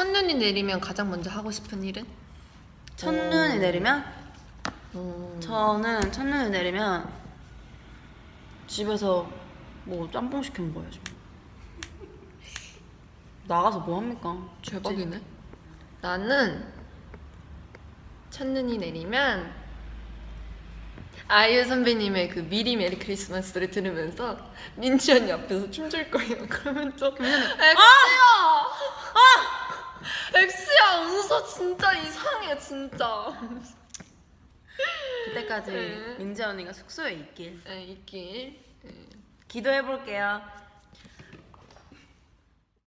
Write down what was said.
첫눈이 내리면 가장 먼저 하고 싶은 일은? 첫눈이 내리면? 저는 첫눈이 내리면 집에서 뭐 짬뽕 시켜 먹어야죠. 나가서 뭐 합니까? 대박이네. 나는 첫눈이 내리면 아이유 선배님의 그 미리 메리 크리스마스를 들으면서 민지 언니 앞에서 춤출 거예요. 그러면 좀 엑스야 웃어. 진짜 이상해 진짜. 그때까지 네. 민지 언니가 숙소에 있길 있길. 기도해볼게요.